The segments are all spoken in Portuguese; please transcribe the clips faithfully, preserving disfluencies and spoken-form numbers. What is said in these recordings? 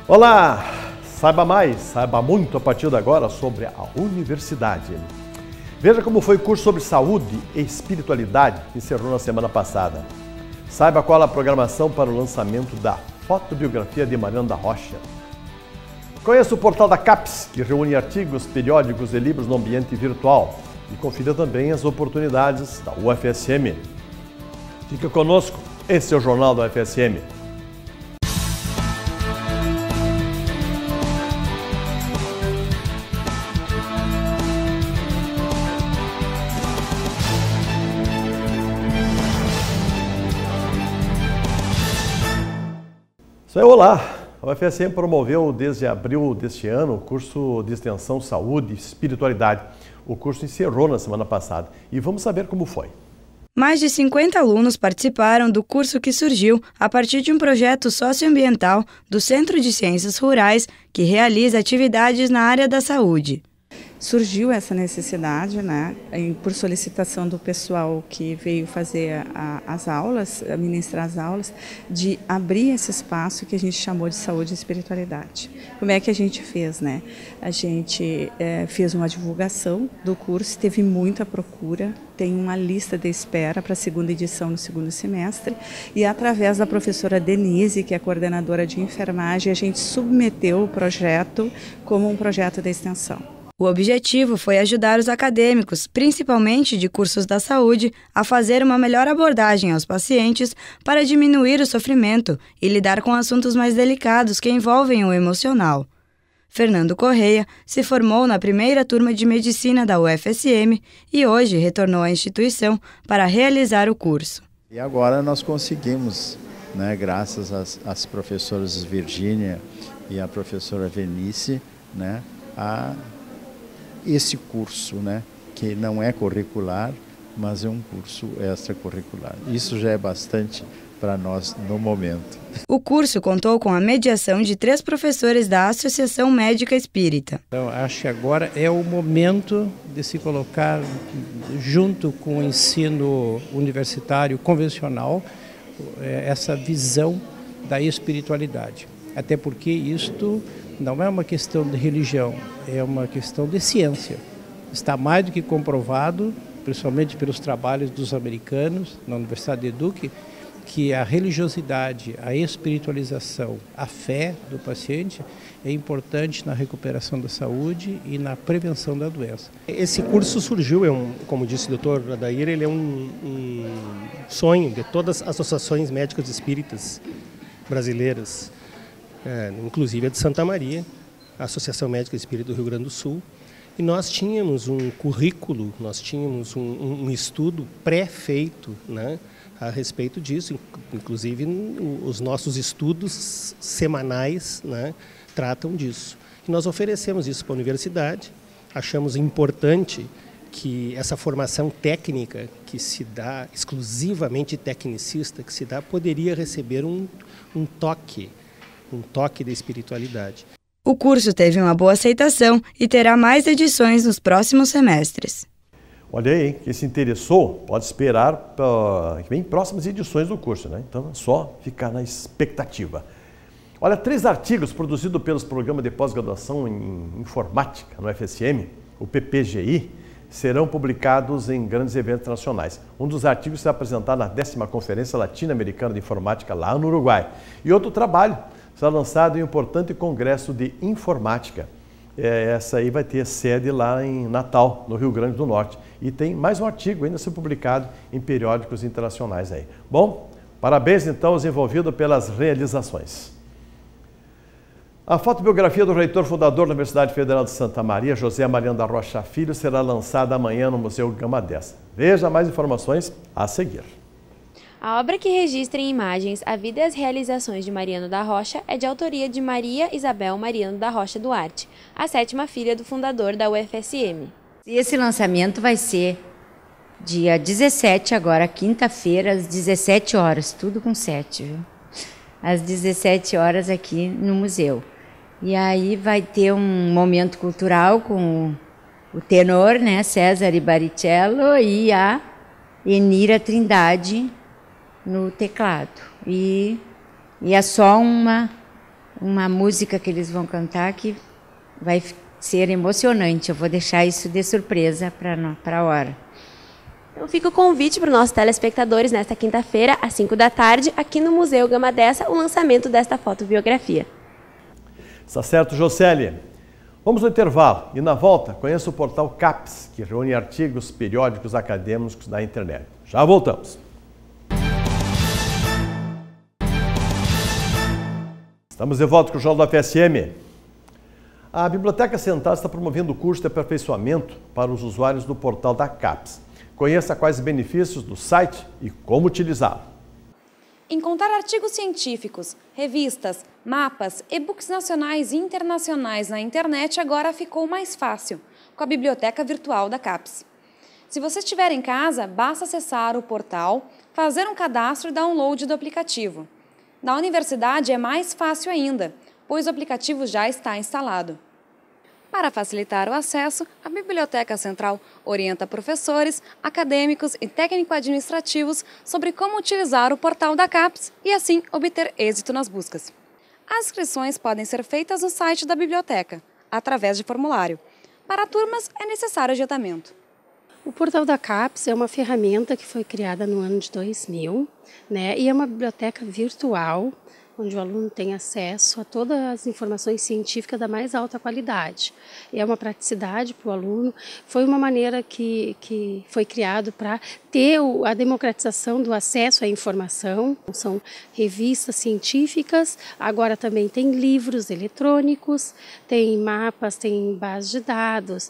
Olá! Saiba mais, saiba muito a partir de agora sobre a universidade. Veja como foi o curso sobre saúde e espiritualidade que encerrou na semana passada. Saiba qual a programação para o lançamento da fotobiografia de Mariano da Rocha. Conheça o portal da CAPES, que reúne artigos, periódicos e livros no ambiente virtual. E confira também as oportunidades da U F S M. Fica conosco, esse é o Jornal da U F S M. Isso aí, olá! A U F S M promoveu desde abril deste ano o curso de extensão Saúde e Espiritualidade. O curso encerrou na semana passada e vamos saber como foi. Mais de cinquenta alunos participaram do curso que surgiu a partir de um projeto socioambiental do Centro de Ciências Rurais que realiza atividades na área da saúde. Surgiu essa necessidade, né, por solicitação do pessoal que veio fazer a, as aulas, ministrar as aulas, de abrir esse espaço que a gente chamou de saúde e espiritualidade. Como é que a gente fez, né? A gente é, fez uma divulgação do curso, teve muita procura, tem uma lista de espera para a segunda edição no segundo semestre e através da professora Denise, que é coordenadora de enfermagem, a gente submeteu o projeto como um projeto de extensão. O objetivo foi ajudar os acadêmicos, principalmente de cursos da saúde, a fazer uma melhor abordagem aos pacientes para diminuir o sofrimento e lidar com assuntos mais delicados que envolvem o emocional. Fernando Correia se formou na primeira turma de medicina da U F S M e hoje retornou à instituição para realizar o curso. E agora nós conseguimos, né, graças às, às professoras Virgínia e à professora Venice, né, a esse curso, né, que não é curricular, mas é um curso extracurricular. Isso já é bastante para nós no momento. O curso contou com a mediação de três professores da Associação Médica Espírita. Então, acho que agora é o momento de se colocar junto com o ensino universitário convencional essa visão da espiritualidade. Até porque isto não é uma questão de religião, é uma questão de ciência. Está mais do que comprovado, principalmente pelos trabalhos dos americanos na Universidade de Duke, que a religiosidade, a espiritualização, a fé do paciente é importante na recuperação da saúde e na prevenção da doença. Esse curso surgiu, é um, como disse o doutor Adair, ele é um, um sonho de todas as associações médicas espíritas brasileiras. É, inclusive a de Santa Maria, a Associação Médica Espírita do Rio Grande do Sul, e nós tínhamos um currículo, nós tínhamos um, um, um estudo pré-feito, né, a respeito disso, inclusive os nossos estudos semanais, né, tratam disso. E nós oferecemos isso para a universidade, achamos importante que essa formação técnica que se dá, exclusivamente tecnicista, que se dá, poderia receber um, um toque, um toque da espiritualidade. O curso teve uma boa aceitação e terá mais edições nos próximos semestres. Olha aí, quem se interessou pode esperar para que vem próximas edições do curso, né? Então é só ficar na expectativa. Olha, três artigos produzidos pelos programas de pós-graduação em informática no U F S M, o P P G I, serão publicados em grandes eventos internacionais. Um dos artigos será apresentado na décima Conferência Latino-Americana de Informática lá no Uruguai. E outro trabalho será lançado em um importante congresso de informática. É, essa aí vai ter sede lá em Natal, no Rio Grande do Norte. E tem mais um artigo ainda a ser publicado em periódicos internacionais aí. Bom, parabéns então aos envolvidos pelas realizações. A fotobiografia do reitor fundador da Universidade Federal de Santa Maria, José Mariano da Rocha Filho, será lançada amanhã no Museu Gama dez. Veja mais informações a seguir. A obra que registra em imagens a vida e as realizações de Mariano da Rocha é de autoria de Maria Isabel Mariano da Rocha Duarte, a sétima filha do fundador da U F S M. Esse lançamento vai ser dia dezessete, agora quinta-feira, às dezessete horas, tudo com sete, viu? Às dezessete horas aqui no museu. E aí vai ter um momento cultural com o tenor, né, César Baricello, e a Enira Trindade no teclado. E, e é só uma, uma música que eles vão cantar que vai ser emocionante. Eu vou deixar isso de surpresa para a hora. Então fica o convite para os nossos telespectadores nesta quinta-feira, às cinco da tarde, aqui no Museu Gama Dessa, o lançamento desta fotobiografia. Está certo, Jocely. Vamos ao intervalo e na volta conheça o portal CAPES, que reúne artigos periódicos acadêmicos da internet. Já voltamos. Estamos de volta com o Jornal da F S M. A Biblioteca Central está promovendo o curso de aperfeiçoamento para os usuários do portal da CAPES. Conheça quais os benefícios do site e como utilizá-lo. Encontrar artigos científicos, revistas, mapas, e-books nacionais e internacionais na internet agora ficou mais fácil, com a Biblioteca Virtual da CAPES. Se você estiver em casa, basta acessar o portal, fazer um cadastro e download do aplicativo. Na universidade é mais fácil ainda, pois o aplicativo já está instalado. Para facilitar o acesso, a Biblioteca Central orienta professores, acadêmicos e técnico-administrativos sobre como utilizar o portal da CAPES e assim obter êxito nas buscas. As inscrições podem ser feitas no site da biblioteca, através de formulário. Para turmas é necessário agendamento. O portal da CAPES é uma ferramenta que foi criada no ano de dois mil, né, e é uma biblioteca virtual, onde o aluno tem acesso a todas as informações científicas da mais alta qualidade. É uma praticidade para o aluno, foi uma maneira que, que foi criado para ter a democratização do acesso à informação. São revistas científicas, agora também tem livros eletrônicos, tem mapas, tem bases de dados,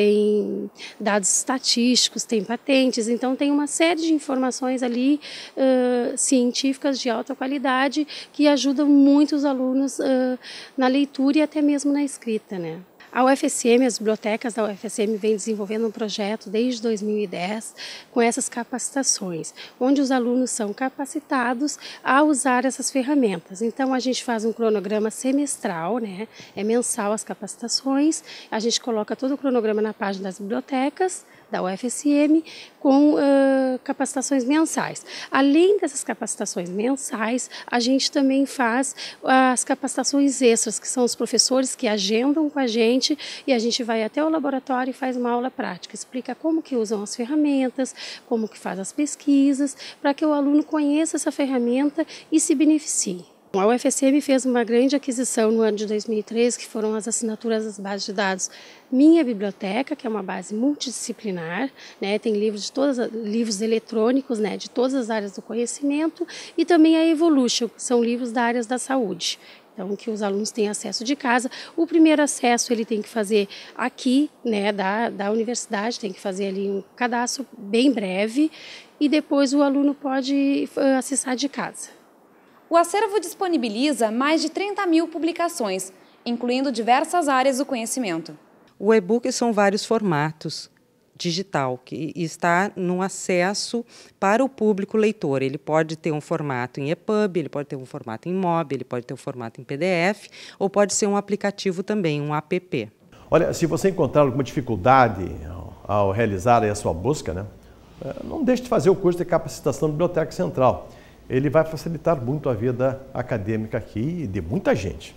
tem dados estatísticos, tem patentes, então tem uma série de informações ali uh, científicas de alta qualidade que ajudam muito os alunos uh, na leitura e até mesmo na escrita, né? A U F S M, as bibliotecas da U F S M vem desenvolvendo um projeto desde dois mil e dez com essas capacitações, onde os alunos são capacitados a usar essas ferramentas. Então a gente faz um cronograma semestral, né? É mensal as capacitações, a gente coloca todo o cronograma na página das bibliotecas da U F S M com uh, capacitações mensais. Além dessas capacitações mensais, a gente também faz as capacitações extras, que são os professores que agendam com a gente e a gente vai até o laboratório e faz uma aula prática, explica como que usam as ferramentas, como que faz as pesquisas, para que o aluno conheça essa ferramenta e se beneficie. A U F S M fez uma grande aquisição no ano de dois mil e treze, que foram as assinaturas das bases de dados Minha Biblioteca, que é uma base multidisciplinar, né, tem livros, de todas, livros eletrônicos, né, de todas as áreas do conhecimento, e também a Evolution, que são livros da área da saúde. Então, que os alunos têm acesso de casa. O primeiro acesso ele tem que fazer aqui, né, da, da universidade, tem que fazer ali um cadastro bem breve, e depois o aluno pode uh, acessar de casa. O acervo disponibiliza mais de trinta mil publicações, incluindo diversas áreas do conhecimento. O e-book são vários formatos digital, que está no acesso para o público leitor. Ele pode ter um formato em E P U B, ele pode ter um formato em M O B, ele pode ter um formato em P D F, ou pode ser um aplicativo também, um app. Olha, se você encontrar alguma dificuldade ao realizar a sua busca, né, não deixe de fazer o curso de capacitação da Biblioteca Central. Ele vai facilitar muito a vida acadêmica aqui e de muita gente.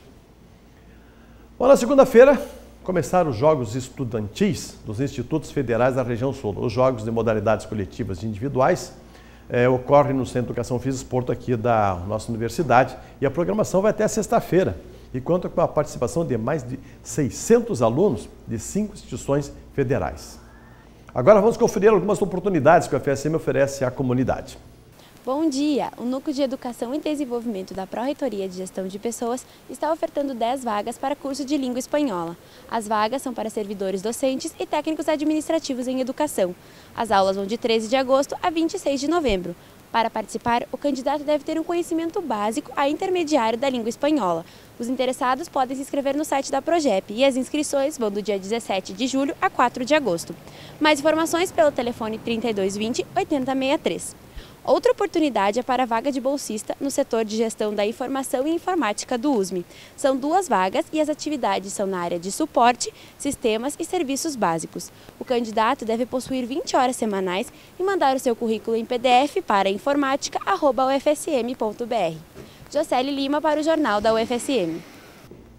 Bom, na segunda-feira, começaram os Jogos Estudantis dos Institutos Federais da Região Sul. Os jogos de modalidades coletivas e individuais é, ocorrem no Centro de Educação Física e Esporte aqui da nossa universidade e a programação vai até sexta-feira e conta com a participação de mais de seiscentos alunos de cinco instituições federais. Agora vamos conferir algumas oportunidades que a U F S M oferece à comunidade. Bom dia! O Núcleo de Educação e Desenvolvimento da Pró-Reitoria de Gestão de Pessoas está ofertando dez vagas para curso de língua espanhola. As vagas são para servidores docentes e técnicos administrativos em educação. As aulas vão de treze de agosto a vinte e seis de novembro. Para participar, o candidato deve ter um conhecimento básico a intermediário da língua espanhola. Os interessados podem se inscrever no site da Progep e as inscrições vão do dia dezessete de julho a quatro de agosto. Mais informações pelo telefone trinta e dois vinte, oitenta sessenta e três. Outra oportunidade é para a vaga de bolsista no setor de gestão da informação e informática do U S M. São duas vagas e as atividades são na área de suporte, sistemas e serviços básicos. O candidato deve possuir vinte horas semanais e mandar o seu currículo em P D F para informática arroba u f s m ponto b r. Jocely Lima para o Jornal da U F S M.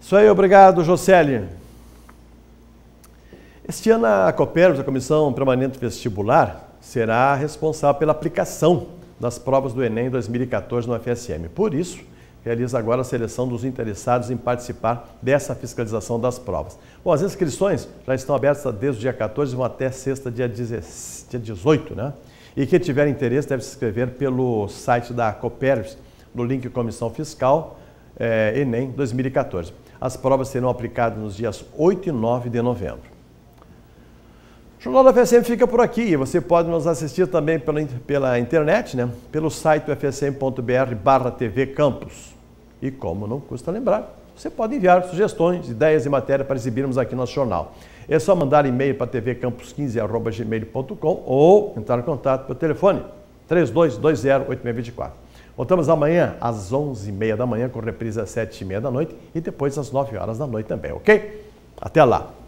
Isso aí, obrigado, Jocely. Este ano a Copérnicos, a Comissão Permanente Vestibular, será responsável pela aplicação das provas do Enem dois mil e quatorze no F S M. Por isso, realiza agora a seleção dos interessados em participar dessa fiscalização das provas. Bom, as inscrições já estão abertas desde o dia quatorze e vão até sexta, dia dezoito, né? E quem tiver interesse deve se inscrever pelo site da Copérnicos, no link Comissão Fiscal é, Enem dois mil e quatorze. As provas serão aplicadas nos dias oito e nove de novembro. O Jornal da F S M fica por aqui. Você pode nos assistir também pela, pela internet, né? Pelo site f s m ponto b r barra T V Campus. E como não custa lembrar, você pode enviar sugestões, ideias e matéria para exibirmos aqui no nosso jornal. É só mandar e-mail para t v campus quinze arroba gmail ponto com ou entrar em contato pelo telefone três dois dois zero oito seis dois quatro. Voltamos amanhã às onze e meia da manhã, com reprise às sete e meia da noite e depois às nove horas da noite também, ok? Até lá!